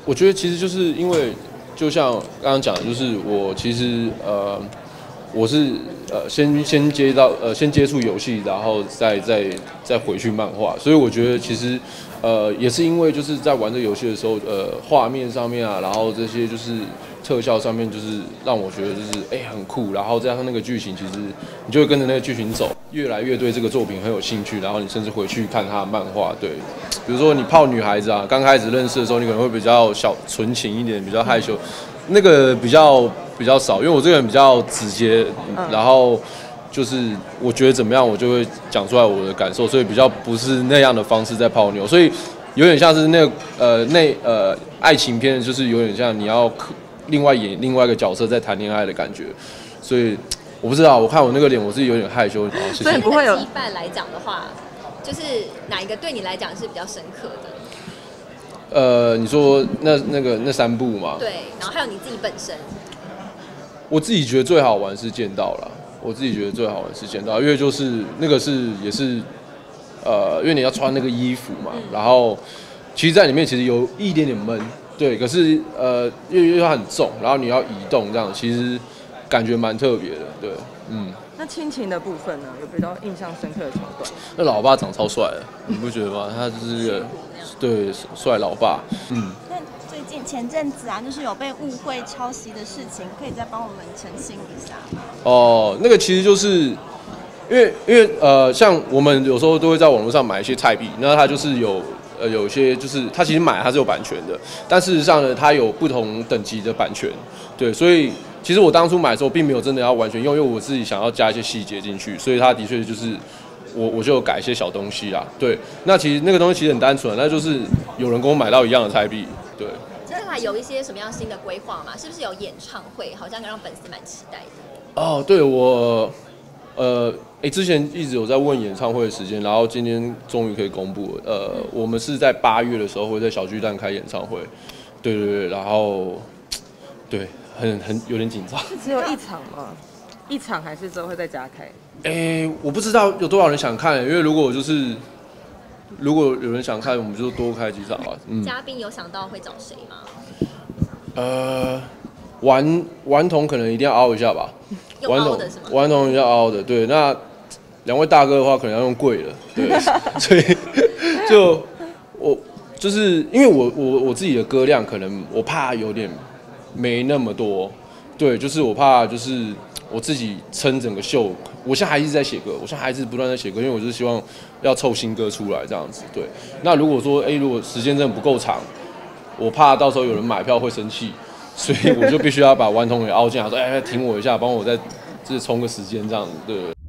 我觉得其实就是因为，就像刚刚讲的，就是我其实我是先接触游戏，然后再回去漫画，所以我觉得其实也是因为就是在玩这个游戏的时候，画面上面啊，然后这些就是特效上面，就是让我觉得就是很酷，然后加上那个剧情，其实你就会跟着那个剧情走，越来越对这个作品很有兴趣，然后你甚至回去看他的漫画，对，比如说你泡女孩子啊，刚开始认识的时候，你可能会比较小纯情一点，比较害羞，那个比较少，因为我这个人比较直接，然后就是我觉得怎么样，我就会讲出来我的感受，所以比较不是那样的方式在泡妞，所以有点像是爱情片，就是有点像你要另外演另外一个角色在谈恋爱的感觉，所以我不知道，我看我那个脸，我自己有点害羞。 所以不会有羁绊来讲的话，就是哪一个对你来讲是比较深刻的？ 你说那3部嘛？ 对，然后还有你自己本身。 我自己觉得最好玩是剑道啦，我自己觉得最好玩是剑道，因为就是那个也是因为你要穿那个衣服嘛，然后其实在里面其实有一点点闷，对，可是因为它很重，然后你要移动这样，其实感觉蛮特别的，对， 那亲情的部分呢，有比较印象深刻的桥段？ 那老爸长超帅的，你不觉得吗？他就是个对帅老爸， 那最近前阵子啊，就是有被误会抄袭的事情，可以再帮我们澄清一下吗？ 哦，那个其实就是因为像我们有时候都会在网络上买一些菜币，那它就是有些就是它其实它是有版权的，但事实上呢，它有不同等级的版权，对，所以其实我当初买的时候并没有真的要完全用，因为我自己想要加一些细节进去，所以它的确就是我就有改一些小东西啦，对，那其实那个东西其实很单纯，那就是有人跟我买到一样的菜币，对。 接下来有一些什么样新的规划吗？是不是有演唱会？好像让粉丝蛮期待的。 哦，对我之前一直有在问演唱会的时间，然后今天终于可以公布了。我们是在8月的时候会在小巨蛋开演唱会，对，然后对，很有点紧张。 是只有一场吗？一场还是之后会再加开？ 我不知道有多少人想看，因为如果有人想看，我们就多开几场吧。 嘉宾有想到会找谁吗？ 顽童可能一定要凹一下吧。 用凹的是吗？ 顽童要凹的，对。那2位大哥的话，可能要用贵的，对。所以就是因为我自己的歌量，可能我怕有点没那么多，对，就是我怕就是我自己撑整个秀。我现在还一直在写歌，我现在还是不断在写歌，因为我就是希望要凑新歌出来这样子，对。那如果说如果时间真的不够长，我怕到时候有人买票会生气。所以我就必须要把顽童给凹进来，说：“挺我一下，帮我再冲个时间这样子，对。”